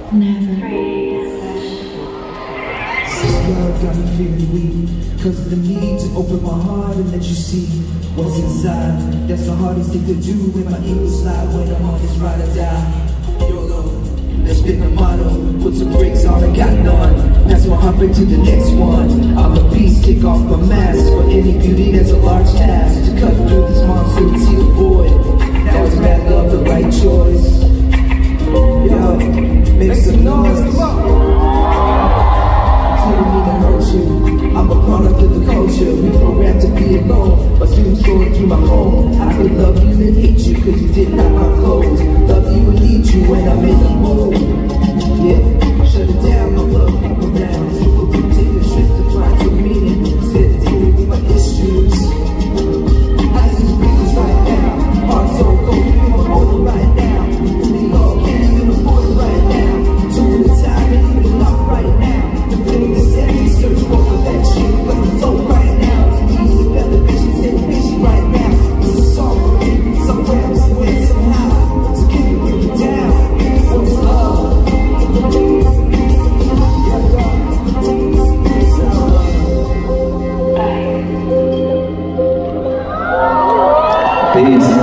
Love got me feeling weak, cause of the need to open my heart and let you see what's inside. That's the hardest thing to do when my ego slide, when I'm on this ride or die. YOLO, let's spin the motto, put some brakes on and got none. That's why I'm to the next one. I'm a beast, take off my mask. For any beauty that's a large task, to cut through this monster and see the void. That was bad love, the right choice. Yo, make some noise, come on. Didn't mean to hurt you. I'm a product of the culture. We programmed to be alone, but soon scrolling through my phone. I could love you and hate you, cause you didn't have my clothes. Love you and need you when I'm in the mode. Yeah, shut it down, my love, keep around. Take a trip to find some meaning, instead of dealing with my issues. I just feel this right now. Heart so cold, feel my motor right now. Think all can't even afford it right now. Too the time and even enough right now. Feeling the same, search for perfection, but I'm so right now. Need the better visions and vision right now. It's a song for me, somewhere, somewhere, somehow. So can you break it down? What's love? Peace.